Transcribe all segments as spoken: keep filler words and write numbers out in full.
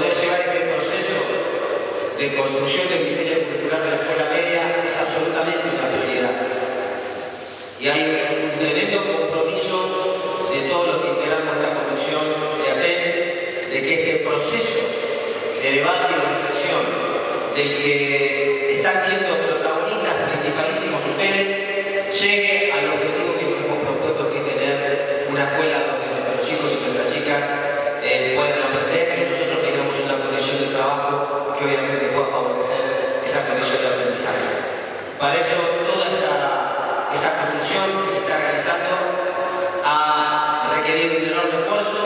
poder llevar este proceso de construcción del diseño curricular de la escuela media es absolutamente una prioridad. Y hay un tremendo compromiso de todos los que integramos esta comisión de A T E N de que este proceso de debate y de reflexión del que están siendo protagonistas principalísimos ustedes llegue al objetivo que nos hemos propuesto, que es tener una escuela donde nuestros chicos y nuestras chicas eh, puedan aprender y nosotros tengamos una condición de trabajo que obviamente pueda favorecer esa condición de aprendizaje. Para eso toda esta, esta construcción que se está realizando ha requerido un enorme esfuerzo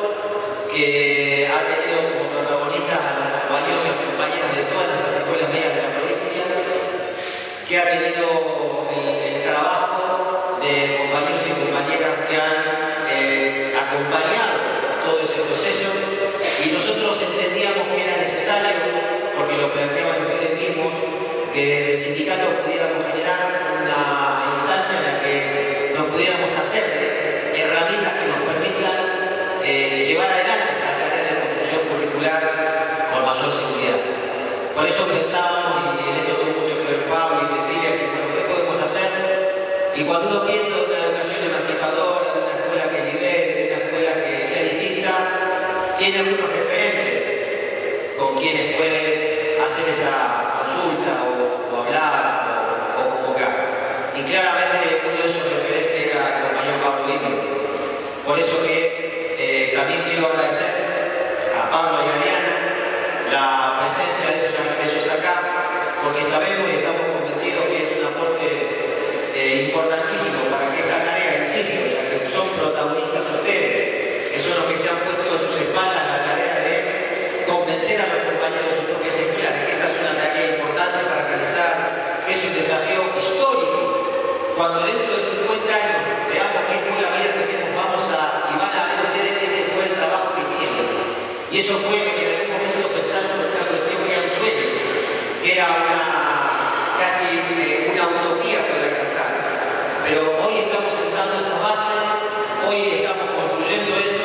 que ha tenido como protagonistas a las valiosas compañeras de todas nuestras escuelas medias de la provincia, que ha tenido el, el trabajo de compañeros y compañeras que han eh, acompañado todo ese proceso, y nosotros entendíamos que era necesario, porque lo planteaban ustedes mismos, que desde el sindicato pudiéramos generar una instancia en la que nos pudiéramos hacer herramientas que nos permitan eh, llevar adelante esta tarea de construcción curricular con mayor seguridad. Por eso pensábamos, y en esto tuvo mucho que ver Pablo y Cecilia, y bueno, ¿qué podemos hacer? Y cuando uno piensa en una educación emancipadora, de una escuela que libere, de una escuela que sea distinta, tiene algunos referentes con quienes puede hacer esa consulta o, o hablar o, o convocar. Y claramente uno de esos referentes era el compañero Pablo Guimi. Por eso que eh, también quiero agradecer a Pablo y a Diana la presencia de ellos, de ellos acá, porque sabemos y estamos convencidos que es un aporte eh, importantísimo para que esta tarea, insisto, ya que son protagonistas ustedes, que son los que se han puesto en sus espaldas la tarea de convencer a los compañeros de sus propias escuelas que esta es una tarea importante para realizar, que es un desafío histórico. Cuando dentro de cincuenta años veamos qué escuela media tenemos, vamos a, y van a ver ustedes que ese fue el trabajo que hicieron. Y eso fue lo que en algún momento pensamos en una cuestión que era un sueño, que era una, casi eh, una utopía poder alcanzar. Pero hoy estamos sentando esas bases, hoy estamos construyendo eso.